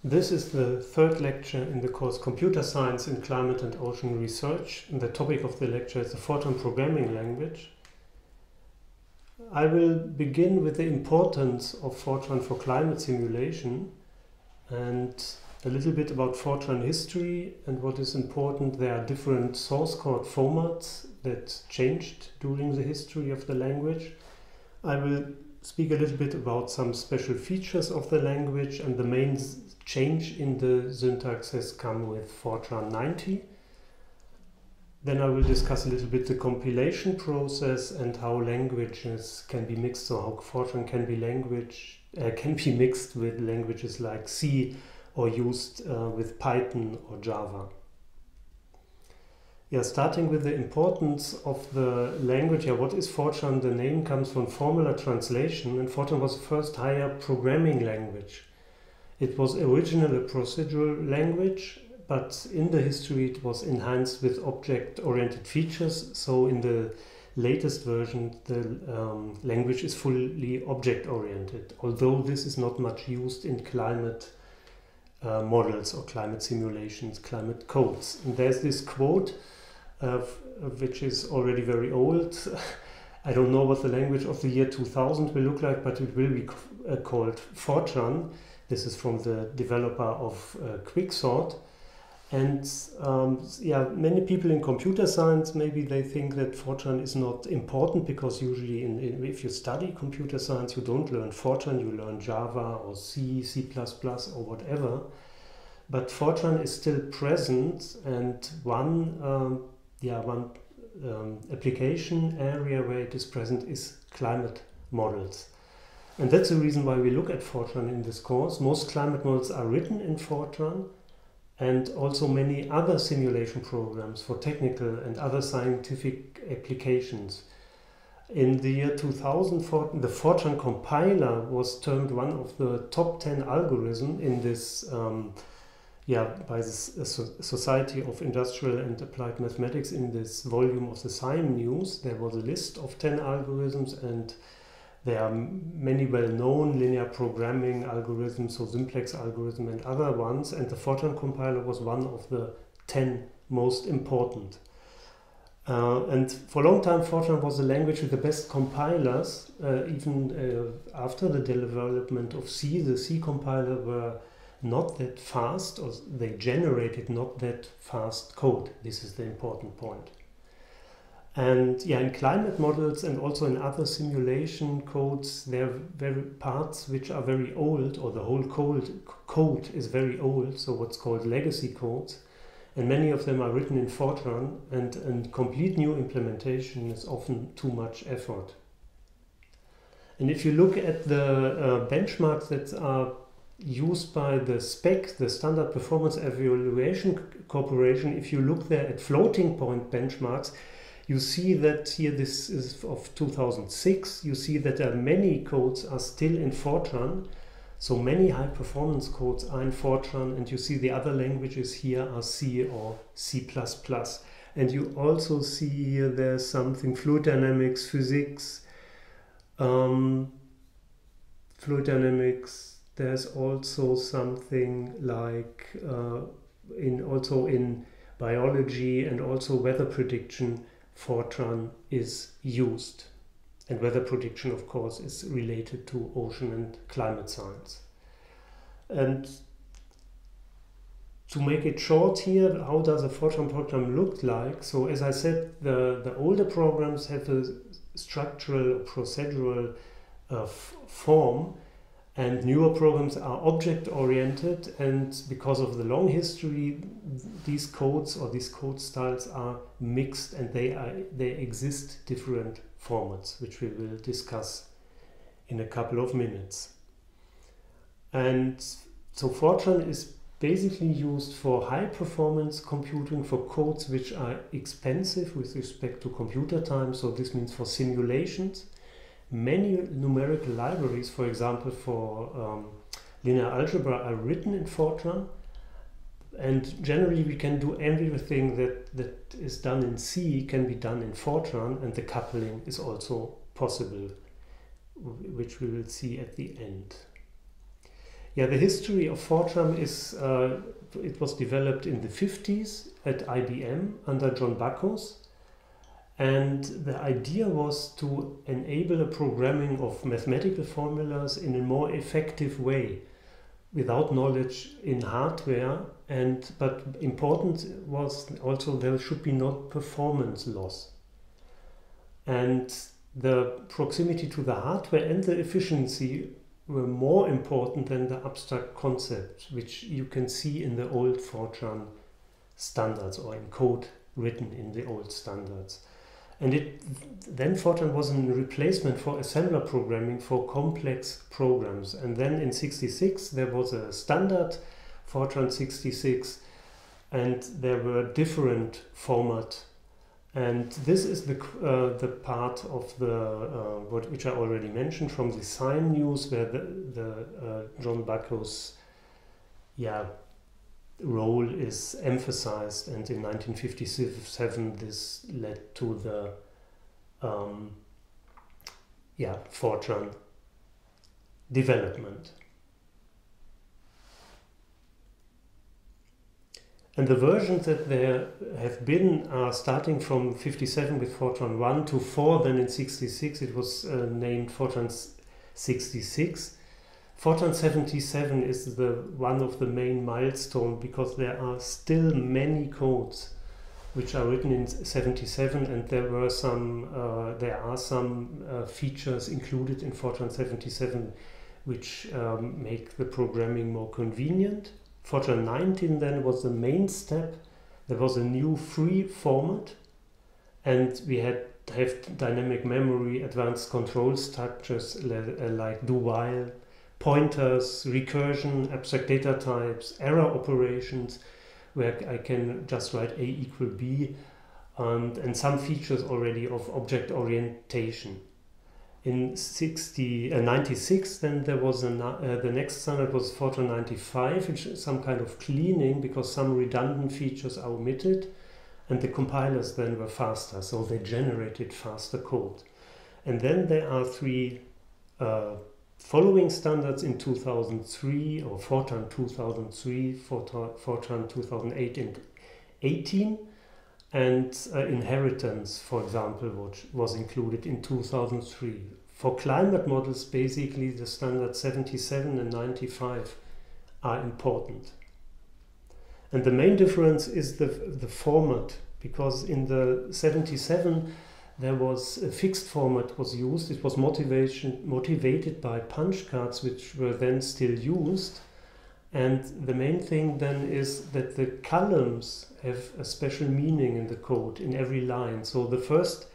This is the third lecture in the course Computer Science in Climate and Ocean Research, and the topic of the lecture is the Fortran programming language. I will begin with the importance of Fortran for climate simulation and a little bit about Fortran history and what is important. There are different source code formats that changed during the history of the language. I will speak a little bit about some special features of the language, and the main change in the syntax has come with Fortran 90. Then I will discuss a little bit the compilation process and how languages can be mixed, so how Fortran can be mixed with languages like C or used with Python or Java. Starting with the importance of the language. What is Fortran? The name comes from formula translation, and Fortran was the first higher programming language. It was originally a procedural language, but in the history it was enhanced with object-oriented features. So in the latest version the language is fully object-oriented, although this is not much used in climate models or climate simulations, climate codes. And there's this quote which is already very old. I don't know what the language of the year 2000 will look like, but it will be called Fortran. This is from the developer of Quicksort. And many people in computer science, maybe they think that Fortran is not important, because usually if you study computer science, you don't learn Fortran, you learn Java or C, C++ or whatever. But Fortran is still present, and one application area where it is present is climate models. And that's the reason why we look at Fortran in this course. Most climate models are written in Fortran, and also many other simulation programs for technical and other scientific applications. In the year 2000, the Fortran compiler was termed one of the top 10 algorithms in this by the Society of Industrial and Applied Mathematics. In this volume of the Science News, there was a list of 10 algorithms, and there are many well-known linear programming algorithms, so simplex algorithm and other ones, and the Fortran compiler was one of the 10 most important. And for a long time, Fortran was the language with the best compilers. Even after the development of C, the C compiler were not that fast, or they generated not that fast code. This is the important point. And in climate models and also in other simulation codes, there are very parts which are very old, or the whole code is very old, so what's called legacy codes. And many of them are written in Fortran, and complete new implementation is often too much effort. And if you look at the benchmarks that are used by the SPEC, the Standard Performance Evaluation Corporation, if you look there at floating point benchmarks, you see that here, this is of 2006, you see that there are many codes are still in Fortran. So many high performance codes are in Fortran, and you see the other languages here are C or C++. And you also see here there's something, fluid dynamics, physics, fluid dynamics. There's also something like in biology and also weather prediction, Fortran is used. And weather prediction, of course, is related to ocean and climate science. And to make it short here, how does a Fortran program look like? So as I said, the older programs have a structural, procedural form, and newer programs are object-oriented, and because of the long history, these codes or these code styles are mixed, and they exist different formats, which we will discuss in a couple of minutes. And so Fortran is basically used for high-performance computing, for codes which are expensive with respect to computer time, so this means for simulations. Many numerical libraries, for example, for linear algebra, are written in Fortran, and generally we can do everything that is done in C can be done in Fortran, and the coupling is also possible, which we will see at the end. Yeah, the history of Fortran is, it was developed in the 50s at IBM under John Backus. And the idea was to enable a programming of mathematical formulas in a more effective way, without knowledge in hardware. But important was also there should be no performance loss. And the proximity to the hardware and the efficiency were more important than the abstract concepts, which you can see in the old Fortran standards or in code written in the old standards. And then Fortran was a replacement for assembler programming for complex programs. And then in '66 there was a standard Fortran 66, and there were different formats. And this is the part of the which I already mentioned from the Sign News, where the John Backus role is emphasized, and in 1957 this led to the Fortran development. And the versions that there have been are starting from 57 with Fortran 1 to 4, then in 66 it was named Fortran 66. Fortran 77 is one of the main milestones, because there are still many codes which are written in 77, and there are some features included in Fortran 77 which make the programming more convenient. Fortran 19 then was the main step. There was a new free format, and we have dynamic memory, advanced control structures like do-while, pointers, recursion, abstract data types, error operations, where I can just write A equal B, and some features already of object orientation. In 96, then there was the next standard was Fortran 95, which is some kind of cleaning, because some redundant features are omitted, and the compilers then were faster, so they generated faster code. And then there are three following standards in 2003, or Fortran 2003, Fortran 2008 and 18, and inheritance, for example, which was included in 2003. For climate models, basically the standards 77 and 95 are important. And the main difference is the format, because in the 77 there was a fixed format was used. It was motivated by punch cards, which were then still used. And the main thing then is that the columns have a special meaning in the code in every line. So the first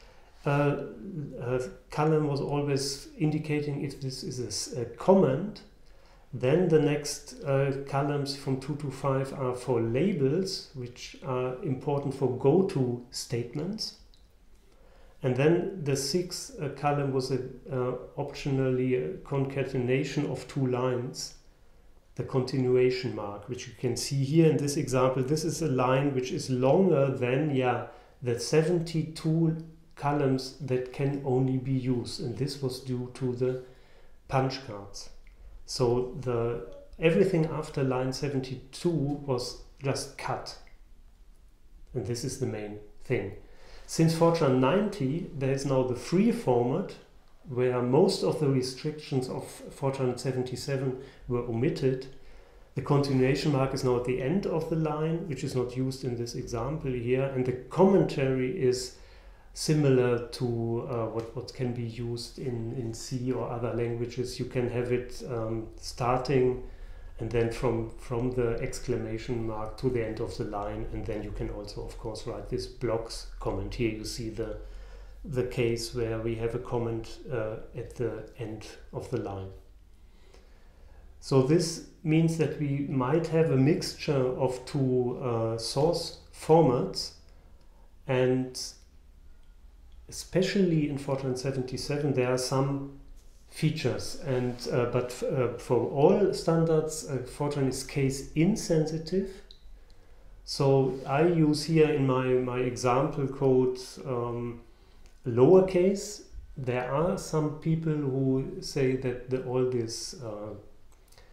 column was always indicating if this is a command. Then the next columns from 2 to 5 are for labels, which are important for go-to statements. And then the sixth column was optionally a concatenation of 2 lines, the continuation mark, which you can see here in this example. This is a line which is longer than the 72 columns that can only be used, and this was due to the punch cards. So everything after line 72 was just cut, and this is the main thing. Since Fortran 90, there is now the free format, where most of the restrictions of Fortran 77 were omitted. The continuation mark is now at the end of the line, which is not used in this example here, and the commentary is similar to what can be used in C or other languages. You can have it starting and then from the exclamation mark to the end of the line, and then you can also, of course, write this blocks comment. Here you see the case where we have a comment at the end of the line. So this means that we might have a mixture of 2 source formats, and especially in Fortran 77 there are some features, and but for all standards Fortran is case insensitive. So I use here in my example code lowercase. There are some people who say that all these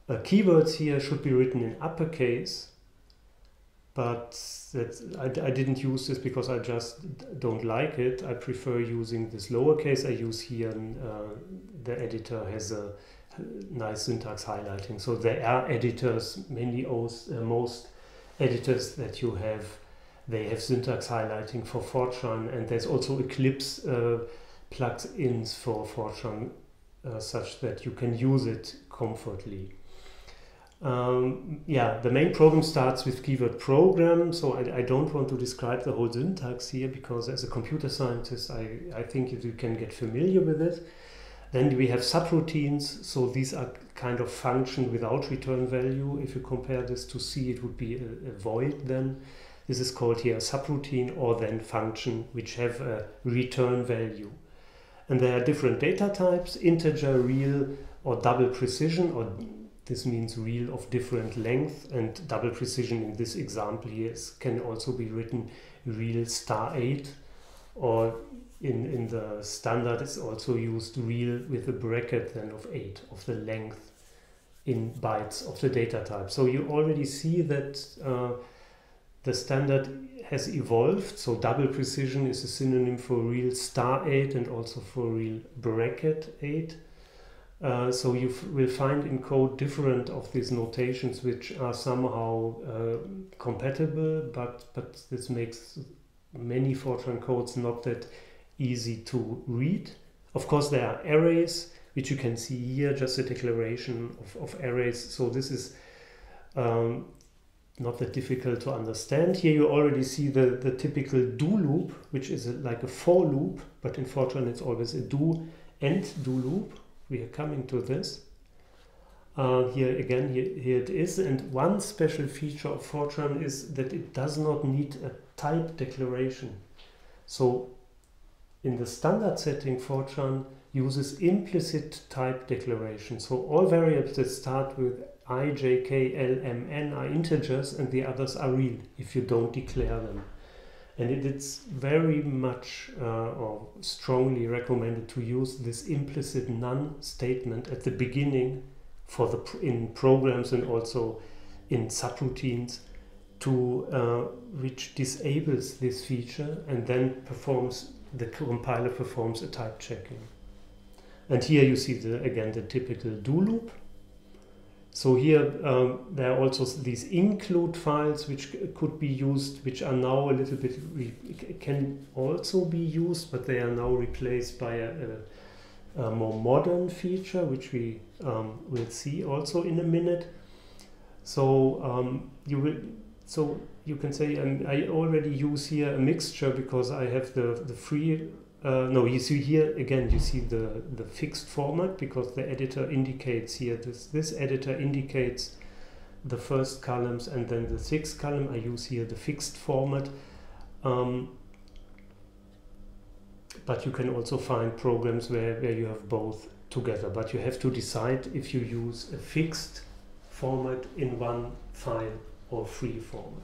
Keywords here should be written in uppercase, but I didn't use this because I just don't like it. I prefer using this lowercase. I use here, the editor has a nice syntax highlighting. So there are editors, most editors that you have, they have syntax highlighting for Fortran, and there's also Eclipse plugins for Fortran such that you can use it comfortably. The main program starts with keyword program, so I don't want to describe the whole syntax here because as a computer scientist I think you can get familiar with it. Then we have subroutines, so these are kind of function without return value. If you compare this to C, it would be a void then. This is called here a subroutine, or then function which have a return value. And there are different data types, integer, real, or double precision, or this means real of different length, and double precision in this example here can also be written real *8, or in the standard it's also used real with a bracket then of 8 of the length in bytes of the data type. So you already see that the standard has evolved, so double precision is a synonym for real *8 and also for real bracket 8. So you will find in code different of these notations which are somehow compatible, but this makes many Fortran codes not that easy to read. Of course there are arrays, which you can see here, just a declaration of arrays, so this is not that difficult to understand. Here you already see the typical do loop, which is like a for loop, but in Fortran it's always a do and do loop. We are coming to this. Here again, here it is, and one special feature of Fortran is that it does not need a type declaration. So in the standard setting, Fortran uses implicit type declaration. So all variables that start with I, j, k, l, m, n are integers, and the others are real if you don't declare them. And it's very much or strongly recommended to use this implicit none statement at the beginning in programs and also in subroutines which disables this feature, and then the compiler performs a type checking. And here you see again the typical do loop. So here there are also these include files which could be used, which are now a little bit, can also be used, but they are now replaced by a more modern feature, which we will see also in a minute. So you can say, I already use here a mixture because I have the free. No, you see here again, you see the fixed format because the editor indicates here, this editor indicates the first columns and then the sixth column. I use here the fixed format. But you can also find programs where you have both together. But you have to decide if you use a fixed format in one file or free format.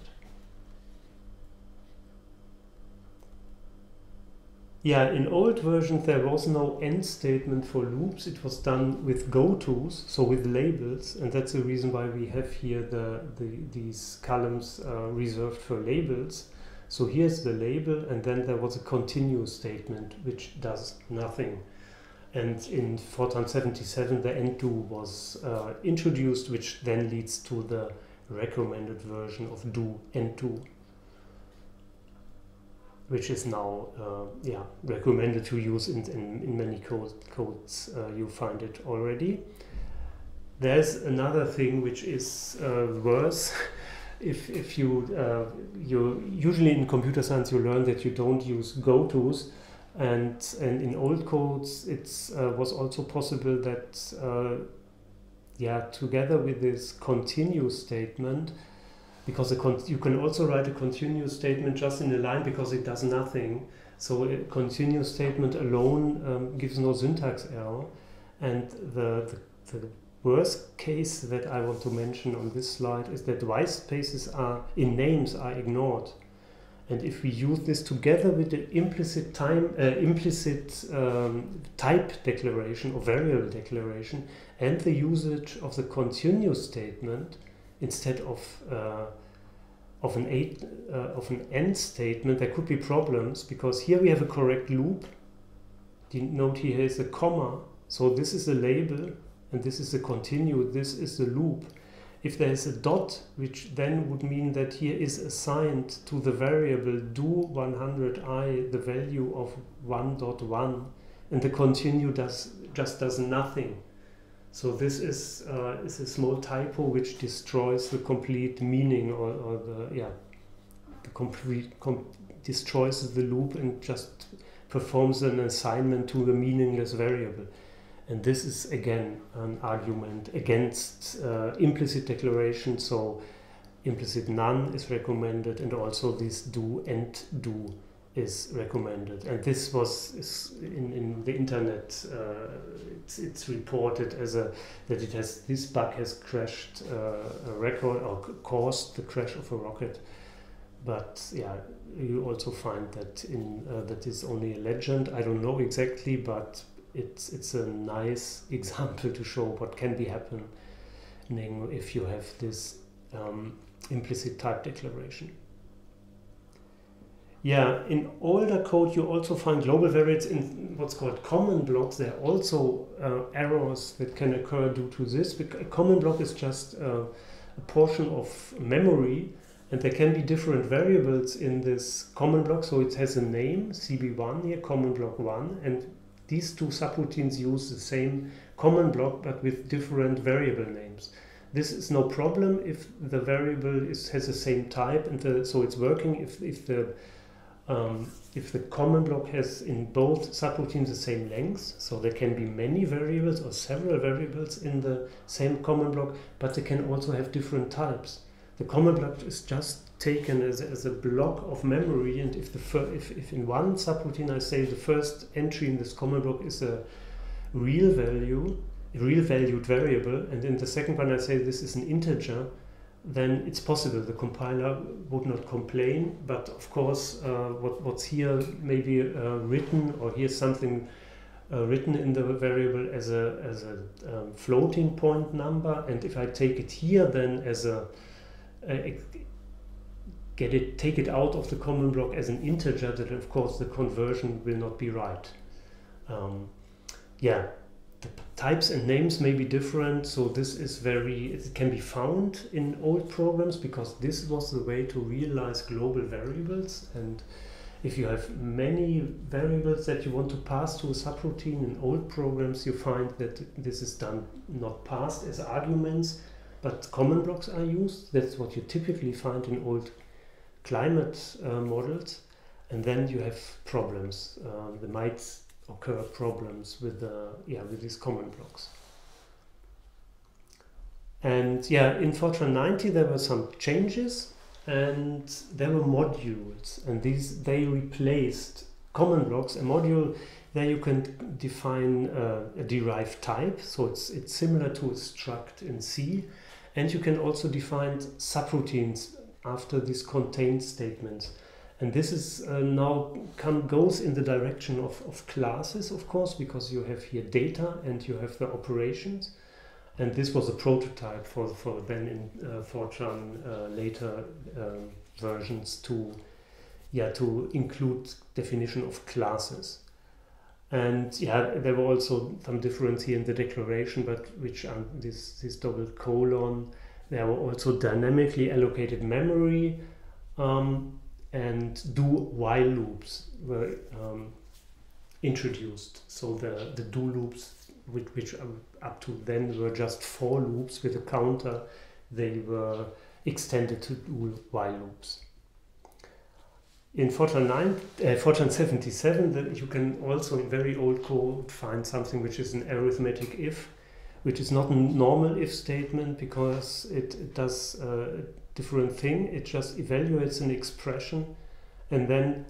Yeah, in old versions there was no end statement for loops. It was done with gotos, so with labels, and that's the reason why we have here these columns reserved for labels. So here's the label, and then there was a continue statement which does nothing. And in Fortran 77 the end do was introduced, which then leads to the recommended version of do and do, which is now recommended to use in many codes. You find it already. There's another thing which is worse. If you usually in computer science you learn that you don't use gotos, and in old codes it was also possible that together with this continue statement, because you can also write a continue statement just in a line because it does nothing. So a continue statement alone gives no syntax error. And the worst case that I want to mention on this slide is that white spaces in names are ignored. And if we use this together with the implicit type declaration or variable declaration and the usage of the continue statement instead of an end statement, there could be problems, because here we have a correct loop. The note here is a comma, so this is a label and this is a continue, this is the loop. If there is a dot, which then would mean that here is assigned to the variable do 100i the value of 1.1, and the continue just does nothing. So this is a small typo which destroys the complete meaning, or destroys the loop and just performs an assignment to the meaningless variable. And this is again an argument against implicit declaration. So implicit none is recommended, and also this do and do is recommended. And this is in the internet. It's reported as that this bug has crashed a record or caused the crash of a rocket. But yeah, you also find that that is only a legend. I don't know exactly, but it's a nice example to show what can be happening if you have this implicit type declaration. Yeah, in older code you also find global variables in what's called common blocks. There are also errors that can occur due to this. A common block is just a portion of memory, and there can be different variables in this common block. So it has a name, CB1 here, common block 1, and these two subroutines use the same common block but with different variable names. This is no problem if the variable has the same type, and so it's working if the common block has in both subroutines the same length. So there can be many variables or several variables in the same common block, but they can also have different types. The common block is just taken as a block of memory, and if in one subroutine I say the first entry in this common block is a real valued variable, and in the second one I say this is an integer, then it's possible the compiler would not complain. But of course what's here maybe written, or here's something written in the variable as a floating point number, and if I take it here then as take it out of the common block as an integer, then of course the conversion will not be right. The types and names may be different, so this is it can be found in old programs, because this was the way to realize global variables. And if you have many variables that you want to pass to a subroutine in old programs, you find that this is not passed as arguments, but common blocks are used. That's what you typically find in old climate models, and then you have problems. There might occur problems with these common blocks. And in Fortran 90 there were some changes, and there were modules, and they replaced common blocks. A module, there you can define a derived type, so it's similar to a struct in C, and you can also define subroutines after these contain statements. And this is goes in the direction of classes, of course, because you have here data and you have the operations. And this was a prototype for then in Fortran later versions to include definition of classes. And there were also some difference here in the declaration, but which are this double colon. There were also dynamically allocated memory, and do while loops were introduced. So the do loops, which up to then were just for loops with a counter, they were extended to do while loops. In Fortran 77, you can also in very old code find something which is an arithmetic if, which is not a normal if statement, because it does a different thing. It just evaluates an expression and then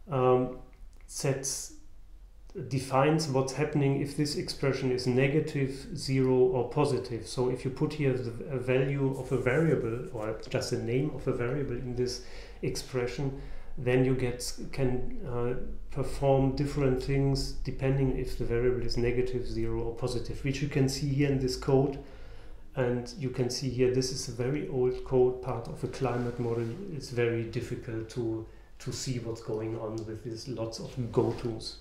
defines what's happening if this expression is negative, 0, or positive. So if you put here a value of a variable, or just a name of a variable in this expression, then you can perform different things depending if the variable is negative, 0 or positive, which you can see here in this code. And you can see here, this is a very old code, part of a climate model. It's very difficult to see what's going on with this, lots of go-tos.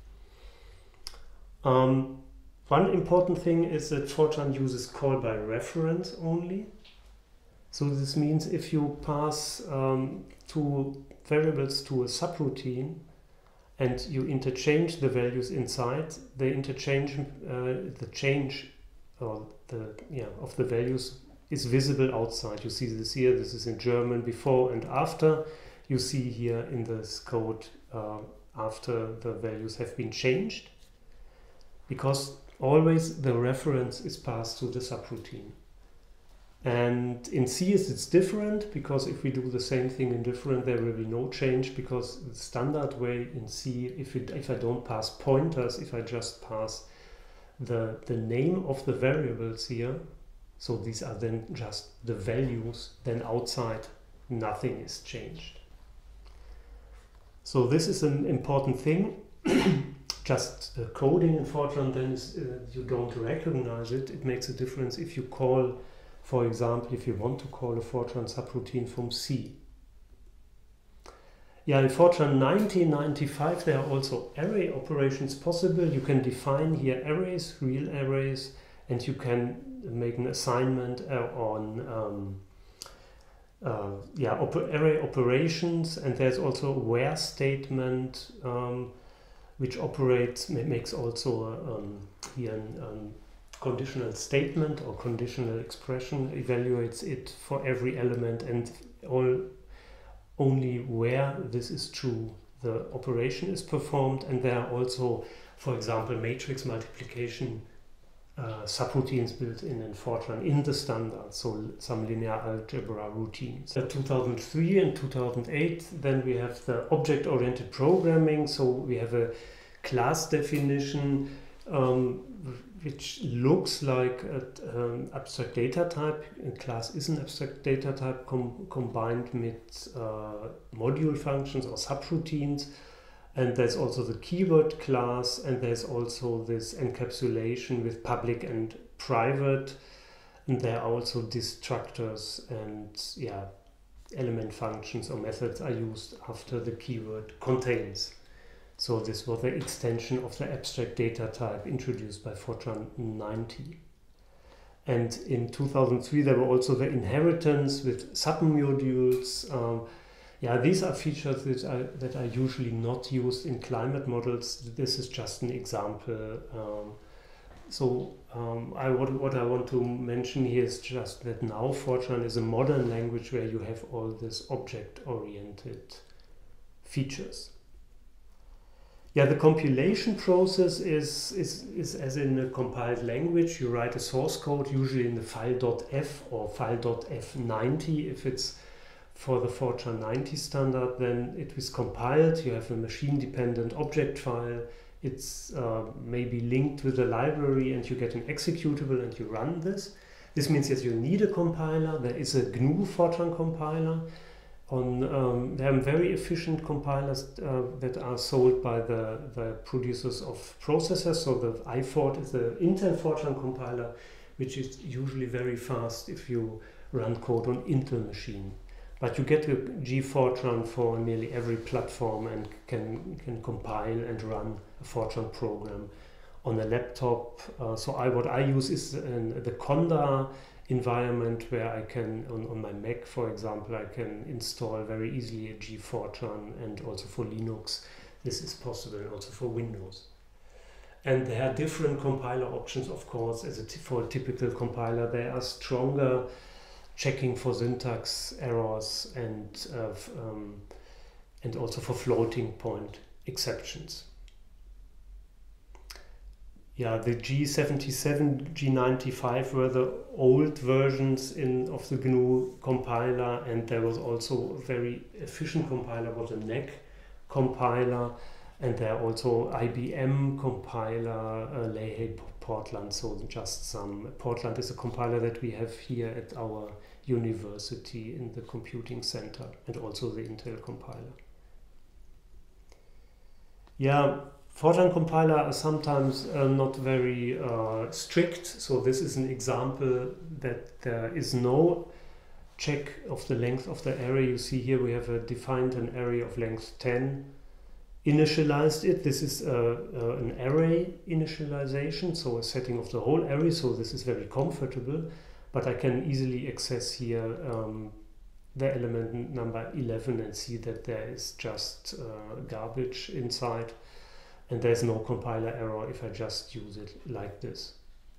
One important thing is that Fortran uses call by reference only. So this means if you pass two variables to a subroutine and you interchange the values inside, the interchange, the change of the values is visible outside. You see this here, this is in German before and after. You see here in this code after the values have been changed, because always the reference is passed to the subroutine. And in C it's different, because if we do the same thing in different, there will be no change, because the standard way in C, if I don't pass pointers, if I just pass the name of the variables here, so these are then just the values, then outside nothing is changed. So this is an important thing. Just coding in Fortran, then you don't recognize it. It makes a difference if you call, for example, if you want to call a Fortran subroutine from C. Yeah, in Fortran 1995 there are also array operations possible. You can define here arrays, real arrays, and you can make an assignment on array operations. And there's also a where statement which makes also here a conditional statement or conditional expression, evaluates it for every element, and only where this is true the operation is performed. And there are also, for example, matrix multiplication subroutines built in Fortran in the standard, so some linear algebra routines. In 2003 and 2008, then we have the object-oriented programming. So we have a class definition which looks like an abstract data type. A class is an abstract data type combined with module functions or subroutines. And there's also the keyword class, and there's also this encapsulation with public and private. And there are also destructors and element functions or methods are used after the keyword contains. So this was the extension of the abstract data type introduced by Fortran 90. And in 2003 there were also the inheritance with submodules. These are features that are usually not used in climate models. This is just an example. What I want to mention here is just that now Fortran is a modern language where you have all this object-oriented features. Yeah, the compilation process is as in a compiled language. You write a source code, usually in the file.f or file.f90 if it's for the Fortran 90 standard. Then it is compiled. You have a machine-dependent object file. It's maybe linked with a library, and you get an executable and you run this. This means that you need a compiler. There is a GNU Fortran compiler. There are very efficient compilers that are sold by the producers of processors. So the iFort is the Intel Fortran compiler, which is usually very fast if you run code on Intel machine. But you get a GFortran for nearly every platform and can compile and run a Fortran program on a laptop. What I use is the Conda environment, where I can, on my Mac for example, I can install very easily a GFortran, and also for Linux this is possible, and also for Windows. And there are different compiler options, of course. For a typical compiler there are stronger checking for syntax errors and also for floating point exceptions. Yeah, the G77, G95 were the old versions of the GNU compiler, and there was also a very efficient compiler, was a NEC compiler, and there are also IBM compiler, Lehigh Portland. So just some. Portland is a compiler that we have here at our university in the computing center, and also the Intel compiler. Yeah, Fortran compiler are sometimes not very strict. So this is an example that there is no check of the length of the array. You see here we have defined an array of length 10, initialized it. This is an array initialization, so a setting of the whole array. So this is very comfortable, but I can easily access here the element number 11 and see that there is just garbage inside, and there's no compiler error if I just use it like this.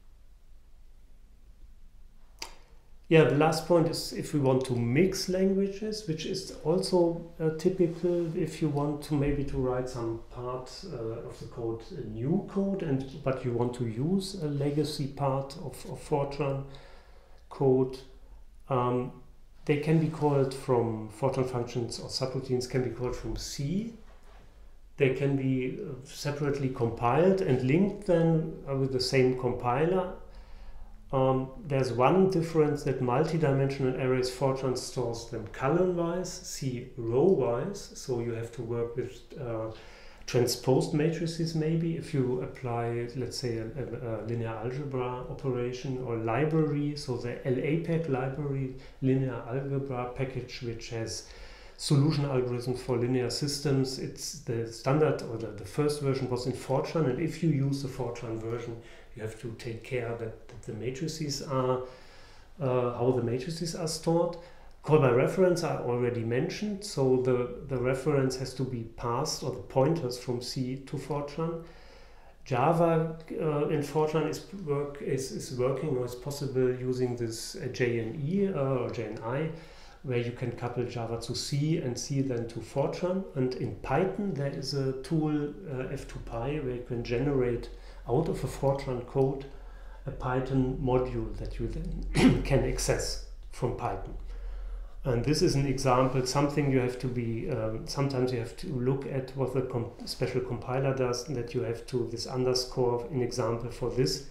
Yeah, the last point is if we want to mix languages, which is also typical if you want to maybe to write some part of the code, a new code, but you want to use a legacy part of Fortran code. They can be called from Fortran functions, or subroutines can be called from C. They can be separately compiled and linked then with the same compiler. There's one difference, that multi-dimensional arrays, Fortran stores them column-wise, C row-wise, so you have to work with transposed matrices maybe if you apply, let's say, a linear algebra operation or library. So the LAPACK library, linear algebra package, which has solution algorithms for linear systems. It's the standard, or the first version was in Fortran, and if you use the Fortran version, you have to take care that the matrices are, how the matrices are stored. Call by reference I already mentioned, so the reference has to be passed, or the pointers from C to Fortran. Java in Fortran is working, or is possible using this JNE or JNI, where you can couple Java to C and C then to Fortran. And in Python there is a tool, F2Py, where you can generate out of a Fortran code a Python module that you then can access from Python. And this is an example, something you have to be, sometimes you have to look at what the special compiler does, and that you have to, this underscore, an example for this.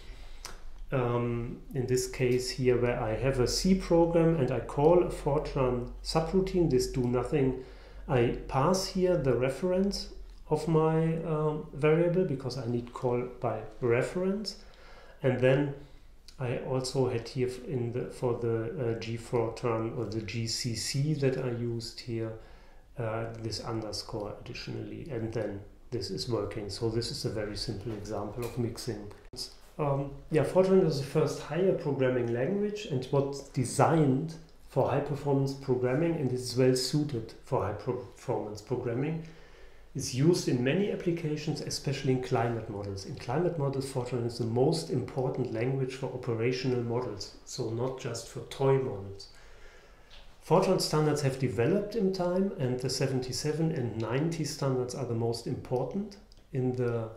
In this case here, where I have a C program and I call a Fortran subroutine, this do nothing. I pass here the reference of my variable, because I need call by reference. And then I also had here for the gfortran, or the GCC that I used here, this underscore additionally, and then this is working. So this is a very simple example of mixing. Yeah, Fortran is the first higher programming language, and it was designed for high performance programming, and is well suited for high performance programming. It's used in many applications, especially in climate models. In climate models, Fortran is the most important language for operational models, so not just for toy models. Fortran standards have developed in time, and the 77 and 90 standards are the most important. In the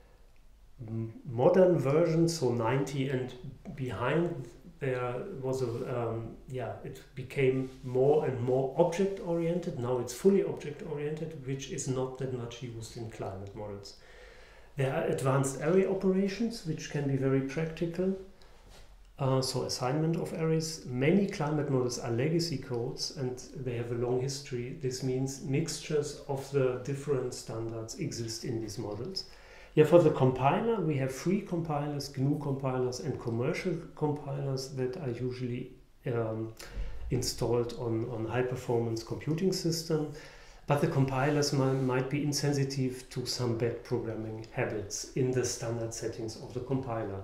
modern version, so 90 and behind, there was it became more and more object-oriented. Now it's fully object-oriented, which is not that much used in climate models. There are advanced array operations, which can be very practical. So assignment of arrays. Many climate models are legacy codes, and they have a long history. This means mixtures of the different standards exist in these models. Yeah, for the compiler, we have free compilers, GNU compilers, and commercial compilers that are usually installed on high-performance computing system. But the compilers might be insensitive to some bad programming habits in the standard settings of the compiler.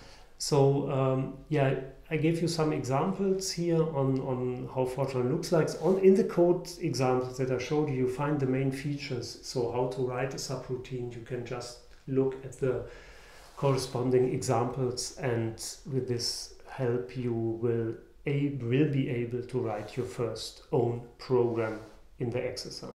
So yeah, I gave you some examples here on how Fortran looks like. In the code examples that I showed you, you find the main features. So how to write a subroutine, you can just look at the corresponding examples, and with this help you will be able to write your first own program in the exercise.